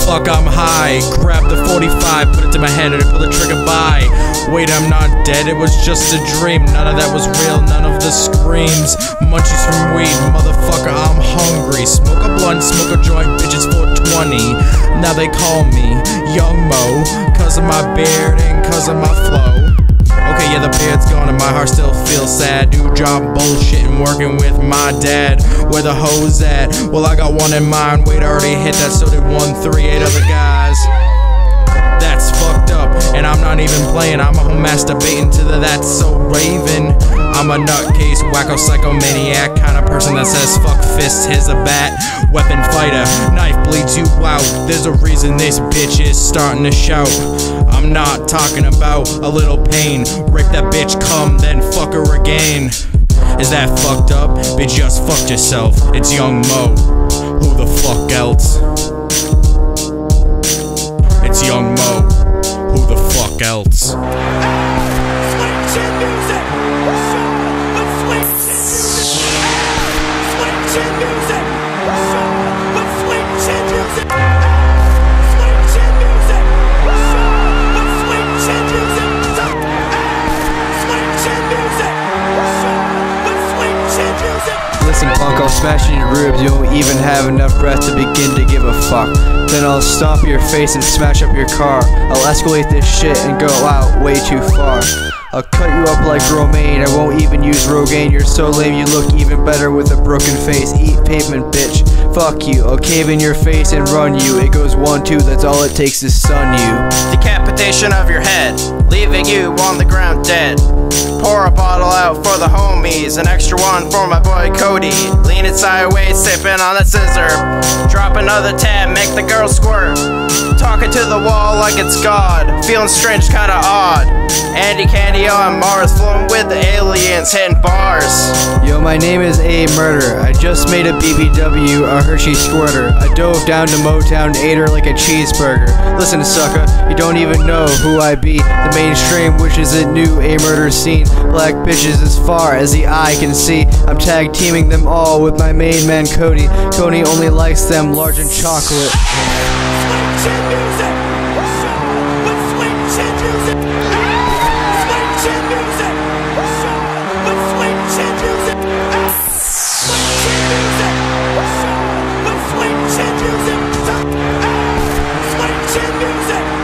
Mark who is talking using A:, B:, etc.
A: fuck, I'm high. Grab the 45, put it to my head and pull the trigger by. Wait, I'm not dead, it was just a dream. None of that was real, none of the screams. Munchies from weed, motherfucker, I'm hungry. Smoke a blunt, smoke a joint, bitches 420. Now they call me Young Mo, cause of my beard and cause of my flow. Okay, yeah, the beard's gone and my heart still feels sad. New job bullshit and working with my dad. Where the hoes at? Well, I got one in mind. Wait, I already hit that, so did 138 other guys. That's fucked up, and I'm not even playing. I'm a home masturbating to the That's So Raven. I'm a nutcase, wacko psychomaniac, kind of person that says fuck fists, here's a bat. Weapon fighter, knife bleeds you out. There's a reason this bitch is starting to shout. I'm not talking about a little pain. Rape that bitch, come, then fuck her again. Is that fucked up? Bitch, just fucked yourself. It's Young Mo. Who the fuck else? It's Young Mo. Who the fuck else?
B: Listen, punk, I'll smash in your ribs. You don't even have enough breath to begin to give a fuck. Then I'll stomp your face and smash up your car. I'll escalate this shit and go out way too far. I'll cut you up like romaine, I won't even use Rogaine. You're so lame, you look even better with a broken face. Eat pavement, bitch. Fuck you, I'll cave in your face and run you. It goes 1-2, that's all it takes to stun you.
C: Decapitation of your head, leaving you on the ground dead. Pour a bottle out for the homies, an extra one for my boy Cody. Leaning sideways, sipping on the scissor. Drop another tab, make the girl squirt. Talking to the wall like it's God, feeling strange, kinda odd. Andy Candy on Mars, floating with the aliens, hitting bars.
B: Yo, my name is A Murder. I just made a BBW, a Hershey squirter. I dove down to Motown and ate her like a cheeseburger. Listen, sucker, you don't even know who I be. The mainstream wishes it knew A Murder scene. Black bitches as far as the eye can see. I'm tag teaming them all with my main man Cody. Cody only likes them large and chocolate.
D: Music.